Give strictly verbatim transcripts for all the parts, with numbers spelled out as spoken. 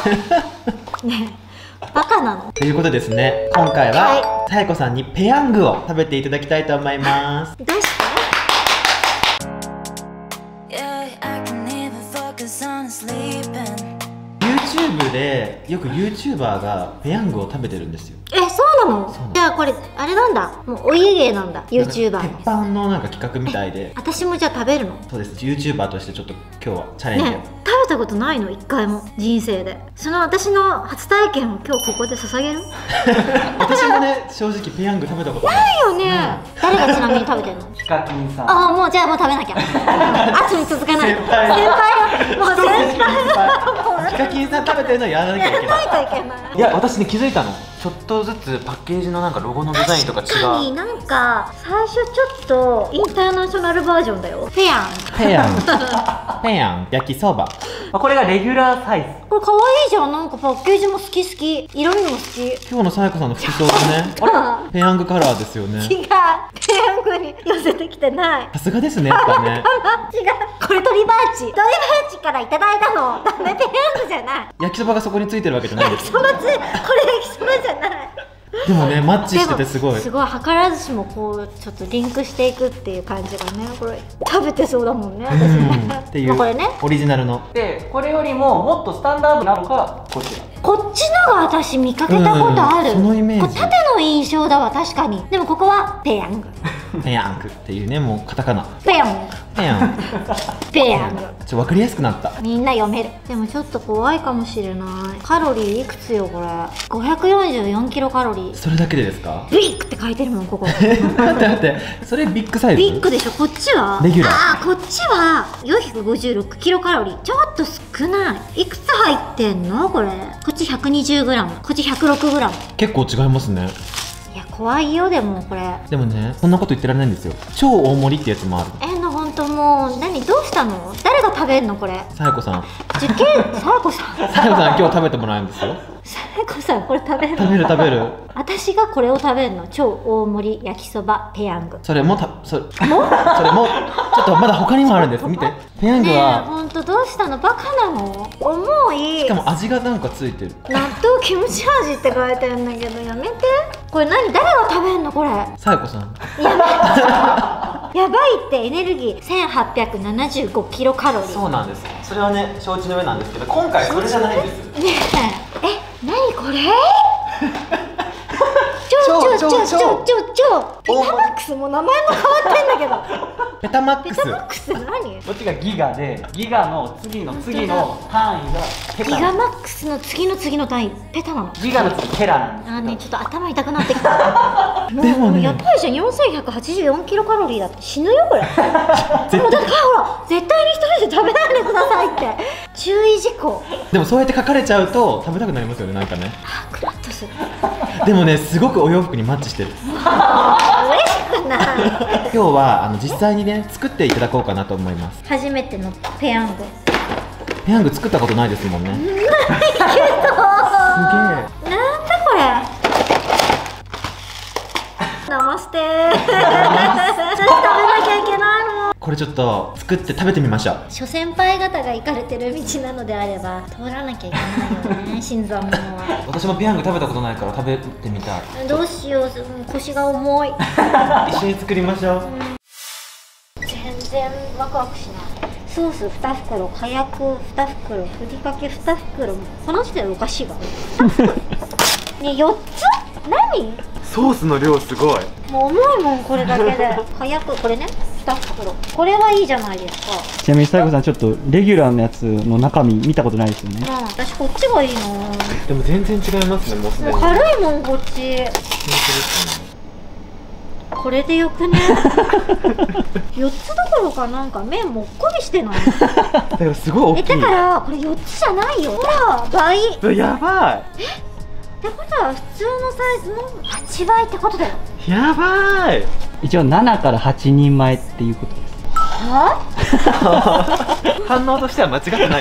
ねえ、バカなの。 ということですね、今回はさやこさんにペヤングを食べていただきたいと思います。 出して。 YouTube でよく YouTuber がペヤングを食べてるんですよ。 え、そうなの？じゃあこれあれなんだ、もうお家芸なんだ、 YouTuber。 鉄板のなんか企画みたいで。 私もじゃあ食べるの？ そうです、 YouTuber としてちょっと今日はチャレンジを、 ね、食べたことないの、一回も人生で。その私の初体験を今日ここで捧げる私もね、正直ペヤング食べたことないないよね、うん、誰がちなみに食べてんの？ ヒカキンさん。 ああ、もうじゃあもう食べなきゃ後に続かない。 先輩先輩よ、もう先輩ヒカキンさん食べてるのやらなきゃいけない。 やらないといけない。 いや、私ね気づいたの。ちょっとずつパッケージのなんかロゴのデザインとか違う。 確かになんか最初ちょっとインターナショナルバージョンだよ。ペヤンペヤンペヤン焼きそば。 これがレギュラーサイズ。 これ可愛いじゃん。なんかパッケージも好き好き、色味も好き。 今日のさやこさんの服装がねあれペヤングカラーですよね。 違う、ペヤングに寄せてきてない。 さすがですね、やっぱね。 違う、これ鳥バーチ、鳥バーチからいただいたの。ダメ、ペヤングじゃない。 焼きそばがそこについてるわけじゃないです。 そばつ、これ焼きそばじゃない。 でもね、マッチしててすごい。 すごい、図らずしもこうちょっとリンクしていくっていう感じがね、これ食べてそうだもんね、私ね。 っていうこれね、 オリジナルの。 で、これよりももっとスタンダードなのがこちら。 こっちのが私見かけたことある。 うん、そのイメージ。 これ縦の印象だわ、確かに。でもここはペヤング。 ペヤングっていうね、もうカタカナ。 ペヤング。 ペヤング。 ペヤング。 ちょっと分かりやすくなった。 みんな読める。でもちょっと怖いかもしれない。カロリーいくつよこれ。ごひゃくよんじゅうよんキロカロリー。 それだけでですか？ ビッグって書いてるもん、ここ。 待って待って、それビッグサイズ？ ビッグでしょ。こっちはレギュラー。 ああ、こっちはよんひゃくごじゅうろくキロカロリー。ちょっと少ない。いくつ入ってんのこれ？こっちひゃくにじゅうグラム、こっちひゃくろくグラム。 結構違いますね。 いや、怖いよ。でもこれでもね、そんなこと言ってられないんですよ。超大盛りってやつもある。 えの、ほんともう何、どうしたの？誰が食べんのこれ？ さやこさん。 受験さやこさんさやこさん今日食べてもらうんですよ。 さやこさんこれ食べるの？ 食べる食べる。 私がこれを食べるの。超大盛り焼きそばペヤング。 それもたそれもそれもちょっとまだ他にもあるんです。見て、ペヤングねえ、 はほんとどうしたの？バカなの？重い。 しかも味がなんかついてる。 納豆キムチ味って書いてるんだけど、やめて。これ何？誰が食べんのこれ？ さやこさん。 やばいやばいって。エネルギーせんはっぴゃくななじゅうごキロカロリー。 そうなんです。それはね、承知の上なんですけど、今回それじゃないんです。 ねえ、え、何これ？ちょちょちょちょちょちょペタマックスも名前も変わってんだけど。 ペタマックス。 ペタマックスって何？ こっちがギガで、ギガの次の次の単位がペタ。 ギガマックスの次の次の単位ペタなの。 ギガの次テラなんです。 あーね、ちょっと頭痛くなってきた。もうでもね、 やばいじゃん。よんせんひゃくはちじゅうよんキロカロリーだって。死ぬよこれ。でもだからほら、絶対に一人で食べないでくださいって注意事項。 でもそうやって書かれちゃうと食べたくなりますよね、なんかね。 あー、クラッとする。 でもね、すごくお洋服にマッチしてる。 嬉しくない。 今日はあの実際にね、作っていただこうかなと思います。 初めてのペヤング。 ペヤング作ったことないですもんね。 ないけど。 すげえ。 なんだこれ。ナマステー。私食べなきゃいけないの。 これちょっと作って食べてみましょう。 諸先輩方が行かれてる道なのであれば通らなきゃいけないよね。新参者は。 私もペヤング食べたことないから食べてみたい。 どうしよう、腰が重い。 一緒に作りましょう。 全然ワクワクしない。ソースに袋、火薬に袋、ふりかけに袋。話してるおかしいわ。ね、よっつ？何？ ソースの量すごい。 もう重いもんこれだけで。火薬これね、に袋。これはいいじゃないですか。 ちなみにさやこさん、ちょっとレギュラーのやつの中身見たことないですよね。 うん、私こっちがいいな。 でも全然違いますね、もうすでに。 もう軽いもんこっち。これでよくね。よっつどころかなんか麺もっこりしてない？ だからすごい大きい。 え、だからこれよっつじゃないよ。ほら倍。 やばい。 え、ってことは普通のサイズのはちばいってことだよ。 やばい。 一応ななからはちにんまえっていうことです。 は？ 反応としては間違ってない。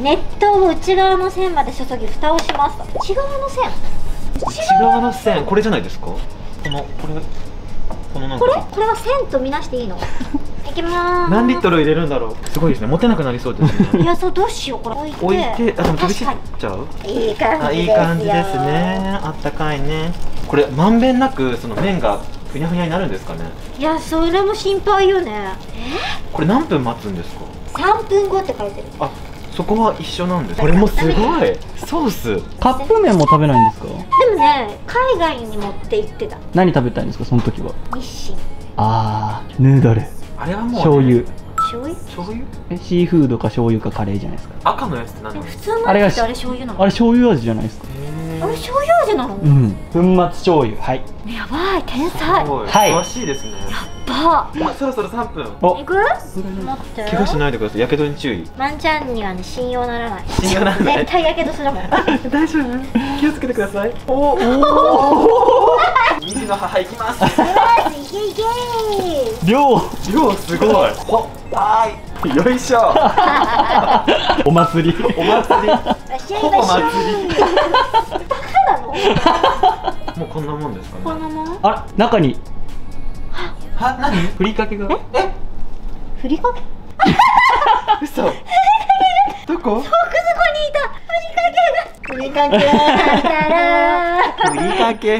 熱湯を内側の線まで注ぎ蓋をします。内側の線。 内側の線、これじゃないですか。このこれこのなんかこれこれは線とみなしていいの？ いきまーす。 何リットル入れるんだろう。すごいですね。持てなくなりそうですね。 いや、そう、どうしよう、これ置いて。 置いて、あ、でも飛び散っちゃう。 いい感あ、いいじですよ。 感じですね。あったかいね。これまんべんなくその麺がふにゃふにゃになるんですかね。 いや、それも心配よね。 これ何分待つんですか。 さんぷんごって書いてる。 あ、そこは一緒なんです。これもすごい。ソース。 カップ麺も食べないんですか？ でもね、海外に持って行ってた。 何食べたいんですかその時は？ 日清。 あー、ヌードル、 あれはもう、ね、 醤油。 醤油？ 醤油？ え、シーフードか醤油かカレーじゃないですか。 赤のやつって何でもですか。 普通のあれがやつってあれ醤油なの？ あれ醤油味じゃないですか。 あれ醤油味なの？ うん、粉末醤油。はい。 やばい、天才。 すごい。 はい詳しいですね。 ばあ、そろそろさんぷん。 お、 行く？待って。 怪我しないでください。やけどに注意。 ワンちゃんにはね、信用ならない。 信用ならない絶対やけどするもん。 大丈夫。気をつけてください。おお。水の母行きます。 よし、いけいけ量量すごい。ほ、はい。よいしょ。 お祭り。 お祭り。 ー。 ほぼ祭り。 バカなの？ もうこんなもんですかね。 このまま？ あ、中には、何？ ふりかけが。 え？ ふりかけ？ 嘘。どこ？ 奥底にいたふりかけが。 ふりかけ。 だらー。 ふりかけ。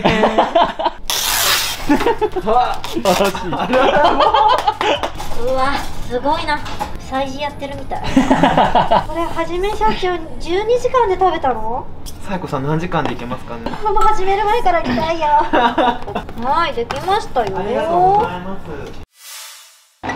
わ、 新しい。 うわ、すごいな。催事やってるみたい。これはじめ社長じゅうにじかんで食べたの？ さやこさん何時間でいけますかね。 もう始める前から行きたいよ。はい、できましたよ。 ありがとうございます。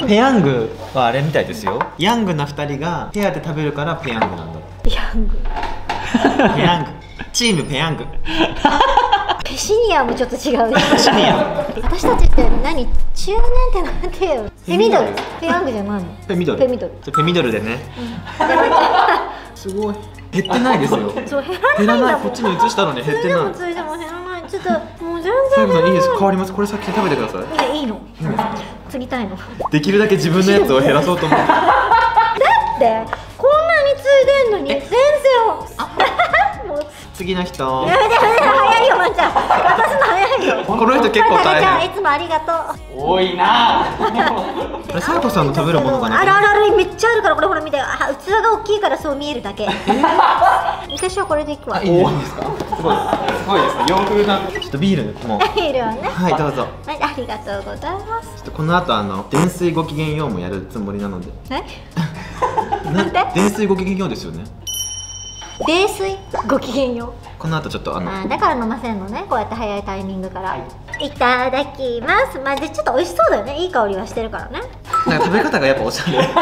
ペヤングはあれみたいですよ。ヤングなふたりがペアで食べるからペヤングなんだ。 ヤング。 ペヤング。チームペヤング。 ペシニアもちょっと違う。 ペシニア。 私たちって何？中年ってなんていうの？ペミドル。ペヤングじゃないの？ ペミドル。 ペミドル。 じゃペミドルでね。すごい。減ってないですよ。 そう、減減らない。 らないんだもん。 こっちに移したのに減ってない。 ついでも減らない。ちょっともう全さやこさんいいです。 然減らない。 変わります。これ先に食べてください。 いや、いいの。継ぎたいの。だできるだけ自分のやつを減らそうと思って。 ってこんなに継いでんのに全然。もう次の人。 やめてやめて、早いよ、まんちゃん。渡すの早いよ。 この人結構大ちゃん、 変。 いつもありがとう。 多いな。 さやこさんの食べるものがなくあるあるある、めっちゃあるから、これほら見て。あ、器が大きいからそう見えるだけ。私はこれでいくわ。 いいですか。すごい。すごいですね。洋風な。ちょっとビールも。 いるわね。 はい、どうぞ。 はい、ありがとうございます。 ちょっとこの後あの泥酔ごきげんようもやるつもりなので。 え？なんで？ 泥酔ごきげんようですよね。 泥酔ごきげんよう。 この後ちょっとあの。 あー、だから飲ませんのね、こうやって早いタイミングから。いただきます。まあ、でちょっと美味しそうだよね。いい香りはしてるからね。 なんか食べ方がやっぱおしゃれ。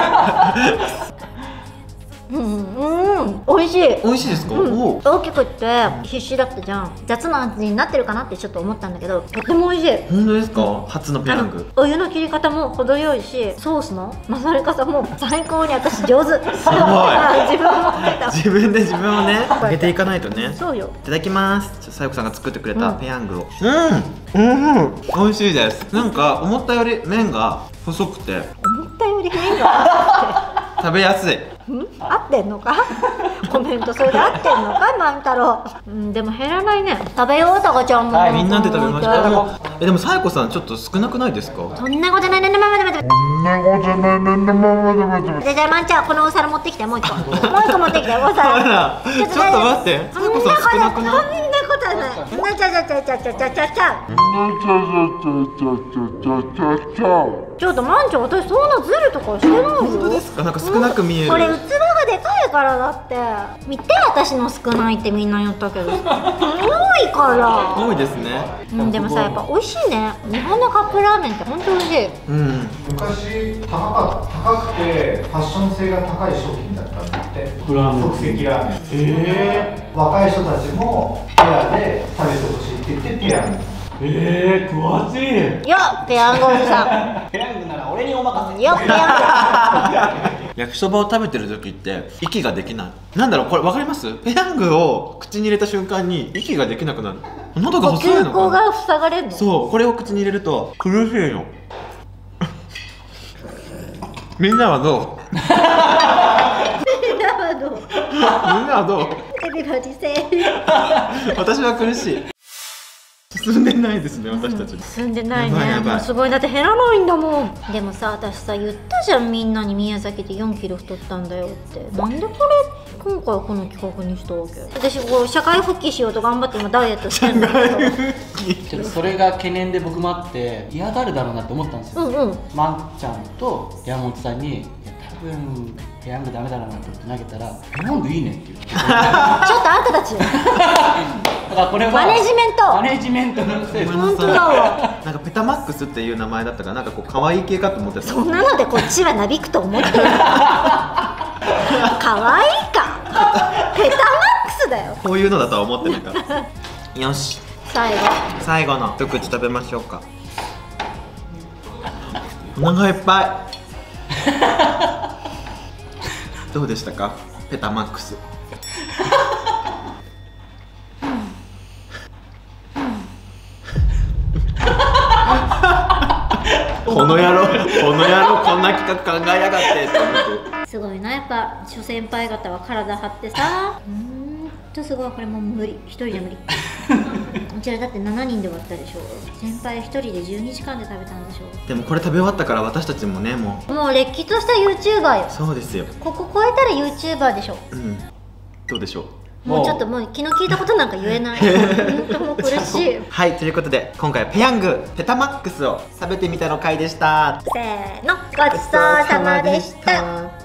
うん、うん、美味しい。 美味しいですか。 うん、 おお。 大きくって必死だったじゃん。雑な味になってるかなってちょっと思ったんだけど、とても美味しい。 本当ですか。初のペヤング。 お湯の切り方も程よいし、ソースの混ざり方も最高に私上手。すごい。自分も持ってた。 自分で自分をね揚げていかないとね。 そうよ。 いただきます。ちょっとさやこさんが作ってくれたうんペヤングを。うん。うん。美味しいです。なんか思ったより麺が細くて思ったより変が食べやすい。 ん合ってんのかコメントそれで合ってんのか万太郎。うんでも減らないね。食べようたかちゃんも、 はい、 みんなで食べまし本当た。もうえでもさやこさんちょっと少なくないですか。 そんなことないね。ままで待ってじゃあじゃあまんちゃんこのお皿持ってきてもう一個もう一個持ってきておほ皿らちょっと待って。さやこさん少なくない。 そんなことはない。なちゃちゃちゃちゃちゃちゃちゃちゃちょっとまんちゃん私そんなズルとかしてないよ。 本当ですか。なんか少なく見える。 これ器がでかいからだって。見て私の少ないってみんな言ったけど多いから多いですね。 うん、でもさやっぱ美味しいね。日本のカップラーメンって本当美味しい。 うん。 昔高か高くてファッション性が高い商品だったんだって。即席ラーメン。えー、若い人たちもペアで食べてほしいって言ってペアに。 ええー、詳しい。 よっペヤングおじさペヤングなら俺にお任んよっペヤ焼きそばを食べてる時って息ができない。なんだろうこれわかります？ペヤングを口に入れた瞬間に息ができなくなる。喉がング呼細いのかな。 吸口が塞がれるの。 そうこれを口に入れると苦しいの。みんなはどう？ みんなはどう？ みんなはどう？ エビバディセー私は苦しい。 進んでないですね私たち、 うん、進んでないね。 やばいやばいもうすごい、だって減らないんだもん。でもさ、私さ言ったじゃん、みんなに宮崎でよんキロ太ったんだよって。なんでこれ今回この企画にしたわけ。私こう社会復帰しようと頑張って今ダイエットしてんだけどちょっとそれが懸念で僕もあって嫌がるだろうなって思ったんですよ。 うんうん。 まんちゃんと山本さんに「いや多分ペヤングダメだろうな」って投げたら「ペヤングいいね」って言ってちょっとあんたたちだからこれはマネジメントマネジメントのせいです。 本当だわ。 なんかペタマックスっていう名前だったからなんかこう可愛い系かと思ってた。 そんなのでこっちはなびくと思ってる可愛いかペタマックスだよ。 こういうのだとは思ってなかったよし、 最後最後の一口食べましょうか。お腹いっぱいどうでしたかペタマックスこの野郎この野郎こんな企画考えやがってって思って。 すごいな、やっぱ諸先輩方は体張ってさ、うーんとすごい。これもう無理、一人じゃ無理うちらだってしちにんで割ったでしょ。先輩一人でじゅうにじかんで食べたんでしょ。 でもこれ食べ終わったから私たちもねももうれっきとした YouTuber よ。 うそうですよ。 ここ超えたら YouTuber でしょ。 うんどうでしょう。 もうちょっともう気の利いたことなんか言えない本当もう苦しいはいということで今回はペヤングペタマックスを食べてみたの回でした。 せーの、ごちそうさまでした。